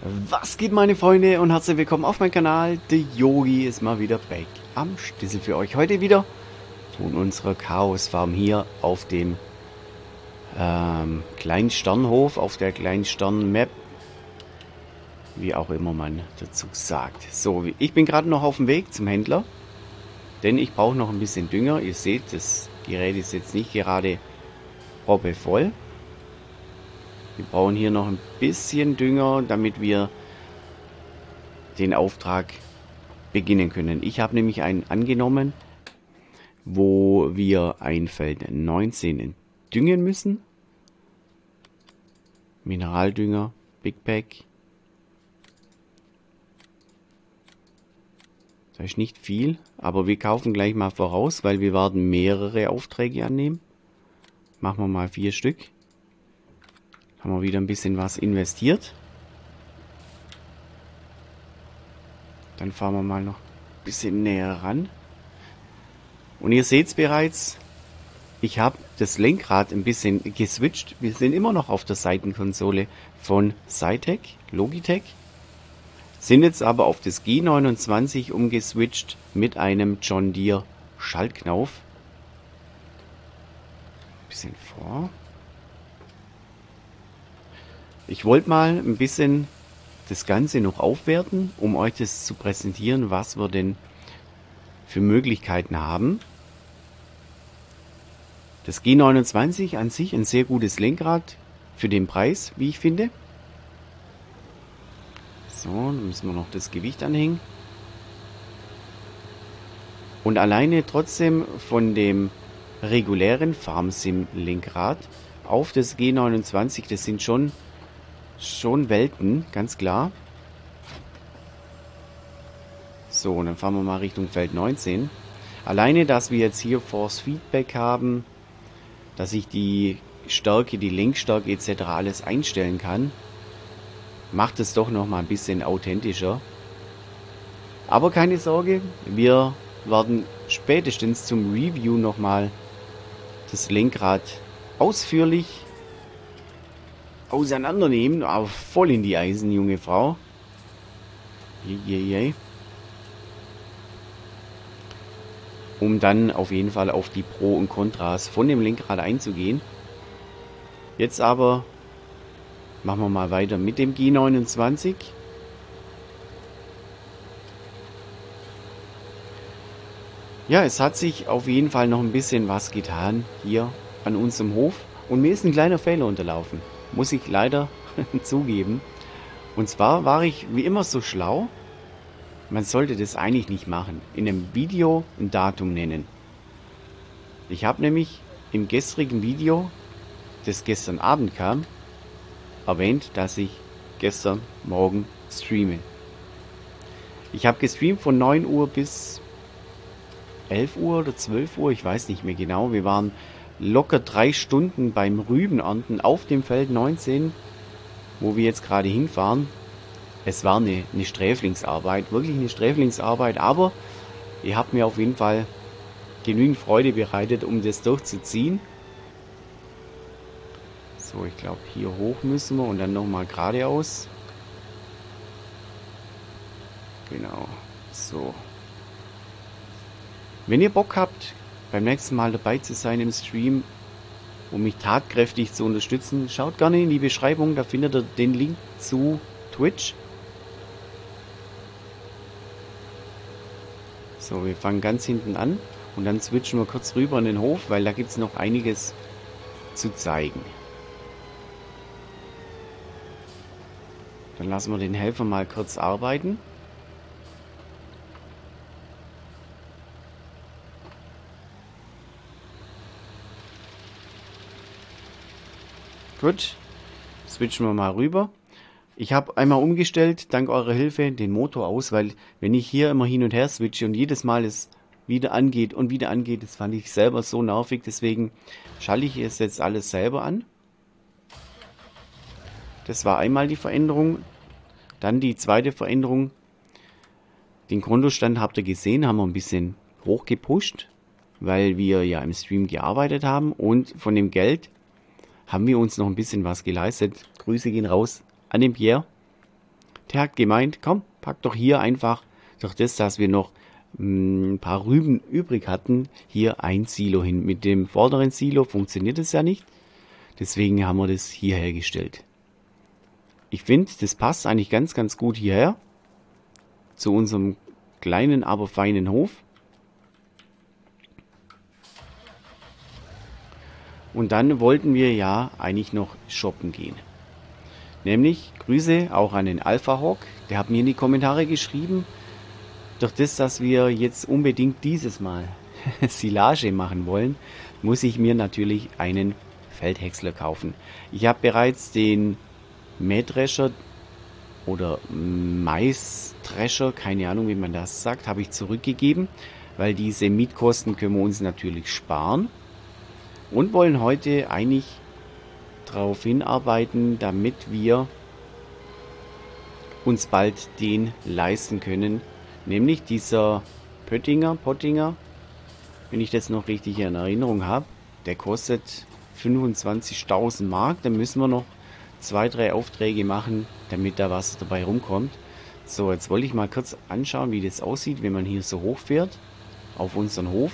Was geht, meine Freunde, und herzlich willkommen auf meinem Kanal. Der Yogi ist mal wieder back am Stissel für euch. Heute wieder von unserer Chaosfarm hier auf dem kleinen Sternhof, auf der kleinen Stern-Map, wie auch immer man dazu sagt. So, ich bin gerade noch auf dem Weg zum Händler, denn ich brauche noch ein bisschen Dünger. Ihr seht, das Gerät ist jetzt nicht gerade proppevoll. Wir brauchen hier noch ein bisschen Dünger, damit wir den Auftrag beginnen können. Ich habe nämlich einen angenommen, wo wir ein Feld 19 düngen müssen. Mineraldünger, Big Pack. Da ist nicht viel, aber wir kaufen gleich mal voraus, weil wir werden mehrere Aufträge annehmen. Machen wir mal 4 Stück. Haben wir wieder ein bisschen was investiert. Dann fahren wir mal noch ein bisschen näher ran. Und ihr seht es bereits, ich habe das Lenkrad ein bisschen geswitcht. Wir sind immer noch auf der Seitenkonsole von Cytec, Logitech. Sind jetzt aber auf das G29 umgeswitcht mit einem John Deere Schaltknauf. Ein bisschen vor. Ich wollte mal ein bisschen das Ganze noch aufwerten, um euch das zu präsentieren, was wir denn für Möglichkeiten haben. Das G29 an sich ein sehr gutes Lenkrad für den Preis, wie ich finde. So, dann müssen wir noch das Gewicht anhängen. Und alleine trotzdem von dem regulären FarmSim Lenkrad auf das G29, das sind schon Welten, ganz klar. So, und dann fahren wir mal Richtung Feld 19. Alleine, dass wir jetzt hier Force Feedback haben, dass ich die Stärke, die Lenkstärke etc. alles einstellen kann, macht es doch noch mal ein bisschen authentischer. Aber keine Sorge, wir werden spätestens zum Review noch mal das Lenkrad ausführlich auseinandernehmen, aber voll in die Eisen, junge Frau. Um dann auf jeden Fall auf die Pro und Kontras von dem Lenkrad einzugehen. Jetzt aber machen wir mal weiter mit dem G29. Ja, es hat sich auf jeden Fall noch ein bisschen was getan hier an unserem Hof. Und mir ist ein kleiner Fehler unterlaufen. Muss ich leider zugeben. Und zwar war ich wie immer so schlau. Man sollte das eigentlich nicht machen. In einem Video ein Datum nennen. Ich habe nämlich im gestrigen Video, das gestern Abend kam, erwähnt, dass ich gestern Morgen streame. Ich habe gestreamt von 9 Uhr bis 11 Uhr oder 12 Uhr, ich weiß nicht mehr genau. Wir waren locker 3 Stunden beim Rübenernten auf dem Feld 19, wo wir jetzt gerade hinfahren. Es war eine Sträflingsarbeit, wirklich eine Sträflingsarbeit, aber ihr habt mir auf jeden Fall genügend Freude bereitet, um das durchzuziehen. So, ich glaube, hier hoch müssen wir und dann nochmal geradeaus. Genau, so. Wenn ihr Bock habt, beim nächsten Mal dabei zu sein im Stream, um mich tatkräftig zu unterstützen, schaut gerne in die Beschreibung, da findet ihr den Link zu Twitch. So, wir fangen ganz hinten an und dann switchen wir kurz rüber in den Hof, weil da gibt es noch einiges zu zeigen. Dann lassen wir den Helfer mal kurz arbeiten. Gut, switchen wir mal rüber. Ich habe einmal umgestellt, dank eurer Hilfe, den Motor aus, weil wenn ich hier immer hin und her switche und jedes Mal es wieder angeht und wieder angeht, das fand ich selber so nervig, deswegen schalte ich es jetzt alles selber an. Das war einmal die Veränderung. Dann die zweite Veränderung. Den Kontostand habt ihr gesehen, haben wir ein bisschen hochgepusht, weil wir ja im Stream gearbeitet haben und von dem Geld haben wir uns noch ein bisschen was geleistet. Grüße gehen raus an den Pierre. Der hat gemeint, komm, pack doch hier einfach, durch das, dass wir noch ein paar Rüben übrig hatten, hier ein Silo hin. Mit dem vorderen Silo funktioniert es ja nicht. Deswegen haben wir das hier hergestellt. Ich finde, das passt eigentlich ganz, ganz gut hierher. Zu unserem kleinen, aber feinen Hof. Und dann wollten wir ja eigentlich noch shoppen gehen. Nämlich, Grüße auch an den Alpha Hawk. Der hat mir in die Kommentare geschrieben, durch das, dass wir jetzt unbedingt dieses Mal Silage machen wollen, muss ich mir natürlich einen Feldhäcksler kaufen. Ich habe bereits den Mähdrescher oder Maisdrescher, keine Ahnung, wie man das sagt, habe ich zurückgegeben, weil diese Mietkosten können wir uns natürlich sparen und wollen heute eigentlich darauf hinarbeiten, damit wir uns bald den leisten können, nämlich dieser Pottinger, wenn ich das noch richtig in Erinnerung habe, der kostet 25.000 Mark, dann müssen wir noch 2, 3 Aufträge machen, damit da was dabei rumkommt. So, jetzt wollte ich mal kurz anschauen, wie das aussieht, wenn man hier so hoch fährt, auf unseren Hof.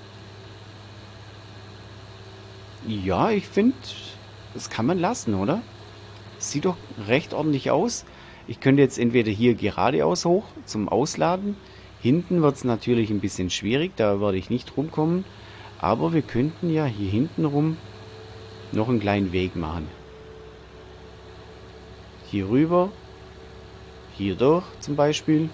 Ja, ich finde, das kann man lassen, oder? Sieht doch recht ordentlich aus. Ich könnte jetzt entweder hier geradeaus hoch zum Ausladen. Hinten wird es natürlich ein bisschen schwierig, da werde ich nicht rumkommen. Aber wir könnten ja hier hinten rum noch einen kleinen Weg machen. Hier rüber, hier durch zum Beispiel.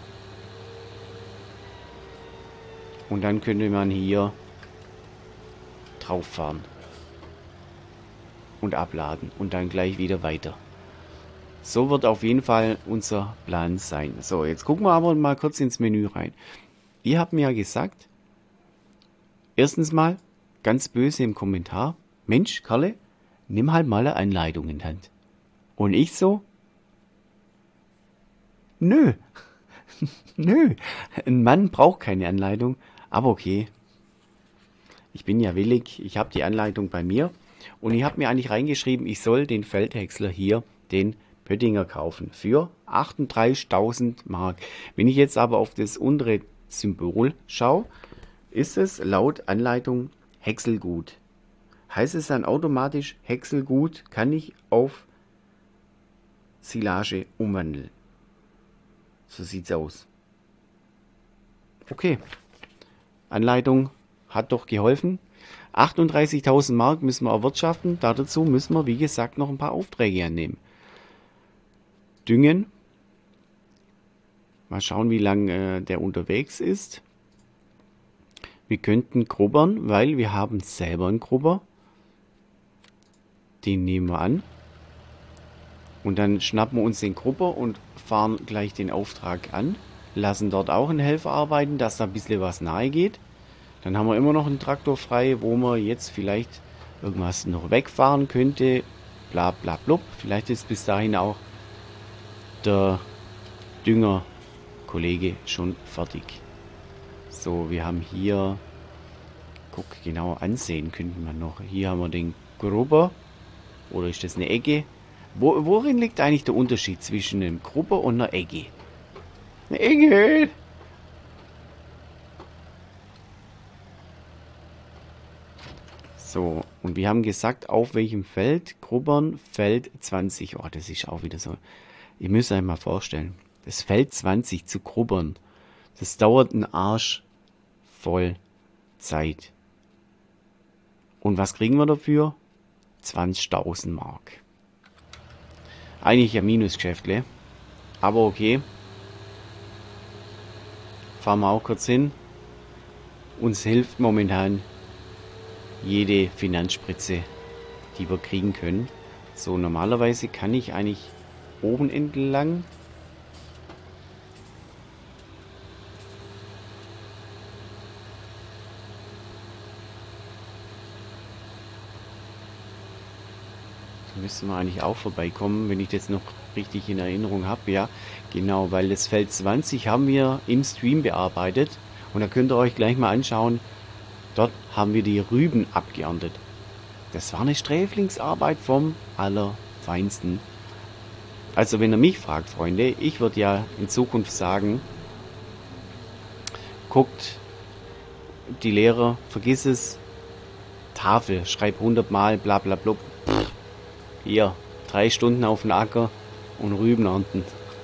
Und dann könnte man hier drauf fahren. Und abladen und dann gleich wieder weiter. So wird auf jeden Fall unser Plan sein. So, jetzt gucken wir aber mal kurz ins Menü rein. Ihr habt mir ja gesagt, erstens mal, ganz böse im Kommentar, Mensch, Karle, nimm halt mal eine Anleitung in die Hand. Und ich so, nö, nö, ein Mann braucht keine Anleitung, aber okay. Ich bin ja willig, ich habe die Anleitung bei mir und ich habe mir eigentlich reingeschrieben, ich soll den Feldhäcksler hier, den Pottinger kaufen für 38.000 Mark. Wenn ich jetzt aber auf das untere Symbol schaue, ist es laut Anleitung Häckselgut. Heißt es dann automatisch Häckselgut kann ich auf Silage umwandeln. So sieht's aus. Okay. Anleitung hat doch geholfen. 38.000 Mark müssen wir erwirtschaften. Dazu müssen wir, wie gesagt, noch ein paar Aufträge annehmen. Düngen. Mal schauen, wie lange der unterwegs ist. Wir könnten grubbern, weil wir haben selber einen Grubber. Den nehmen wir an. Und dann schnappen wir uns den Grubber und fahren gleich den Auftrag an. Lassen dort auch einen Helfer arbeiten, dass da ein bisschen was nahe geht. Dann haben wir immer noch einen Traktor frei, wo man jetzt vielleicht irgendwas noch wegfahren könnte. Bla bla blub. Vielleicht ist bis dahin auch der Düngerkollege schon fertig. So, wir haben hier, guck, genau ansehen könnten wir noch. Hier haben wir den Grubber. Oder ist das eine Egge? Worin liegt eigentlich der Unterschied zwischen einem Grubber und einer Egge? Eine Egge! So, und wir haben gesagt, auf welchem Feld? Grubbern, Feld 20. Oh, das ist auch wieder so. Ihr müsst euch mal vorstellen, das Feld 20 zu grubbern, das dauert einen Arsch voll Zeit. Und was kriegen wir dafür? 20.000 Mark. Eigentlich ein Minusgeschäftle, aber okay. Fahren wir auch kurz hin. Uns hilft momentan jede Finanzspritze, die wir kriegen können. So, normalerweise kann ich eigentlich oben entlang. Da müssen wir eigentlich auch vorbeikommen, wenn ich das noch richtig in Erinnerung habe. Ja, genau, weil das Feld 20 haben wir im Stream bearbeitet. Und da könnt ihr euch gleich mal anschauen. Dort haben wir die Rüben abgeerntet. Das war eine Sträflingsarbeit vom Allerfeinsten. Also wenn ihr mich fragt, Freunde, ich würde ja in Zukunft sagen, guckt die Lehrer, vergiss es, Tafel, schreib 100 Mal, bla bla bla. Hier, 3 Stunden auf den Acker und Rüben ernten.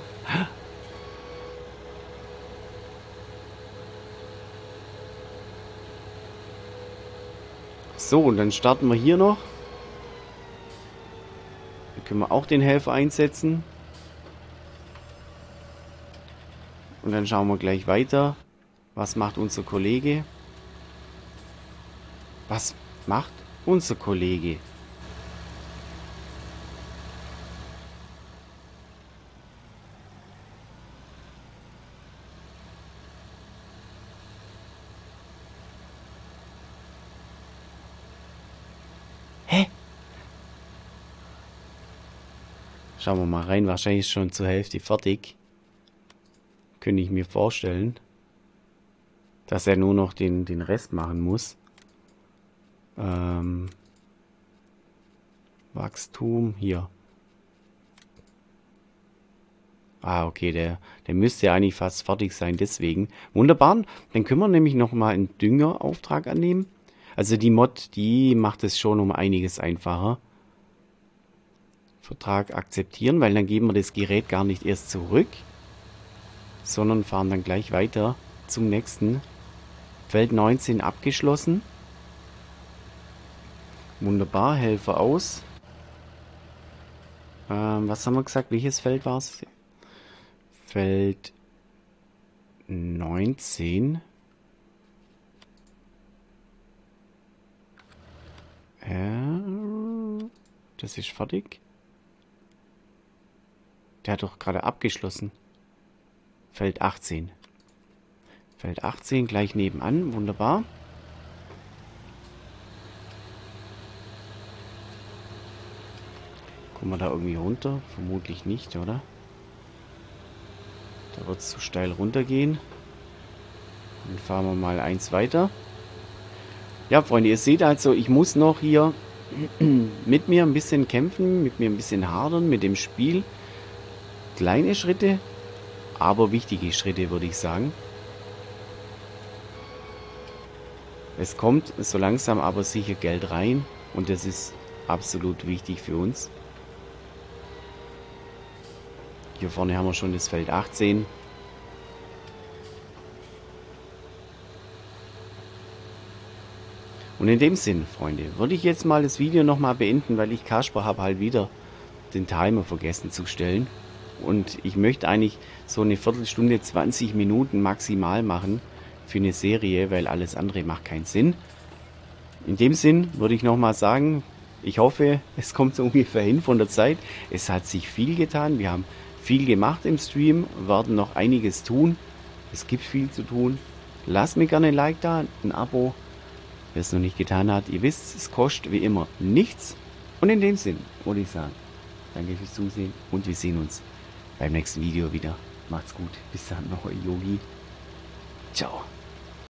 So, und dann starten wir hier noch. Dann können wir auch den Helfer einsetzen. Und dann schauen wir gleich weiter. Was macht unser Kollege? Was macht unser Kollege? Hä? Schauen wir mal rein. Wahrscheinlich ist schon zur Hälfte fertig. Könnte ich mir vorstellen, dass er nur noch den Rest machen muss. Wachstum, hier. Ah, okay, der müsste ja eigentlich fast fertig sein, deswegen. Wunderbar, dann können wir nämlich nochmal einen Düngerauftrag annehmen. Also die Mod, die macht es schon um einiges einfacher. Vertrag akzeptieren, weil dann geben wir das Gerät gar nicht erst zurück, sondern fahren dann gleich weiter zum nächsten. Feld 19 abgeschlossen. Wunderbar, Helfer aus. Was haben wir gesagt? Welches Feld war es? Feld 19. Das ist fertig. Der hat doch gerade abgeschlossen. Feld 18. Feld 18 gleich nebenan. Wunderbar. Kommen wir da irgendwie runter? Vermutlich nicht, oder? Da wird es zu steil runtergehen. Dann fahren wir mal eins weiter. Ja, Freunde, ihr seht also, ich muss noch hier mit mir ein bisschen kämpfen, mit mir ein bisschen hadern mit dem Spiel. Kleine Schritte, aber wichtige Schritte, würde ich sagen. Es kommt so langsam aber sicher Geld rein und das ist absolut wichtig für uns. Hier vorne haben wir schon das Feld 18. Und in dem Sinn, Freunde, würde ich jetzt mal das Video nochmal beenden, weil ich Kasper habe halt wieder den Timer vergessen zu stellen. Und ich möchte eigentlich so eine Viertelstunde, 20 Minuten maximal machen für eine Serie, weil alles andere macht keinen Sinn. In dem Sinn würde ich nochmal sagen, ich hoffe, es kommt so ungefähr hin von der Zeit. Es hat sich viel getan, wir haben viel gemacht im Stream, werden noch einiges tun. Es gibt viel zu tun. Lasst mir gerne ein Like da, ein Abo. Wer es noch nicht getan hat, ihr wisst, es kostet wie immer nichts. Und in dem Sinn würde ich sagen, danke fürs Zusehen und wir sehen uns beim nächsten Video wieder. Macht's gut. Bis dann, noch euer Yogi. Ciao.